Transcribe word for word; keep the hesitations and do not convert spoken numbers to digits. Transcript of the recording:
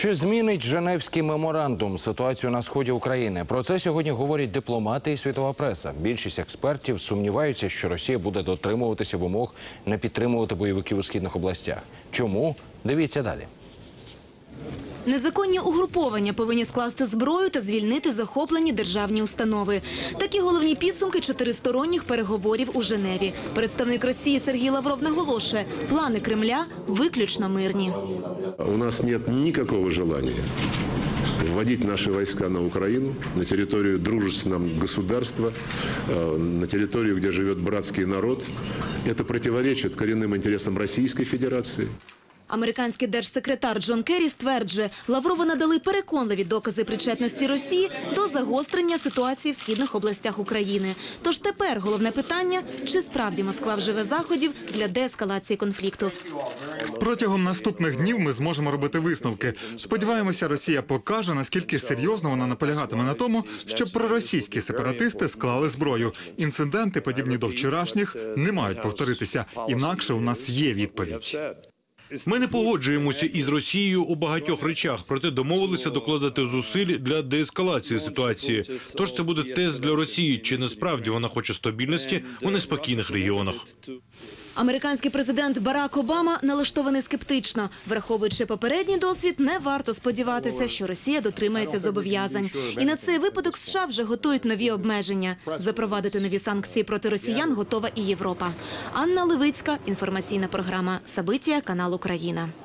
Чи змінить Женевський меморандум ситуацію на сході України? Про це сьогодні говорять дипломати і світова преса. Більшість експертів сумніваються, що Росія буде дотримуватися вимог не підтримувати бойовиків у східних областях. Чому? Дивіться далі. Незаконні угруповання повинні скласти зброю та звільнити захоплені державні установи. Такі головні підсумки чотиристоронніх переговорів у Женеві. Представник Росії Сергій Лавров наголошує, плани Кремля виключно мирні. У нас нет никакого желания вводить наши войска на Украину, на территорию дружественного государства, на территорию, где живет братский народ. Это противоречит коренным интересам Российской Федерации. Американський держсекретар Джон Керрі стверджує, Лаврову надали переконливі докази причетності Росії до загострення ситуації в східних областях України. Тож тепер головне питання – чи справді Москва вживе заходів для деескалації конфлікту. Протягом наступних днів ми зможемо робити висновки. Сподіваємося, Росія покаже, наскільки серйозно вона наполягатиме на тому, щоб проросійські сепаратисти склали зброю. Інциденти, подібні до вчорашніх, не мають повторитися. Інакше у нас є відповідь. Ми не погоджуємося із Росією у багатьох речах, проте домовилися докладати зусиль для деескалації ситуації. Тож це буде тест для Росії, чи насправді вона хоче стабільності у неспокійних регіонах. Американський президент Барак Обама налаштований скептично. Враховуючи попередній досвід, не варто сподіватися, що Росія дотримається зобов'язань. І на цей випадок США вже готують нові обмеження. Запровадити нові санкції проти росіян готова і Європа. Анна Левицька, інформаційна програма «Сабиття», канал «Україна».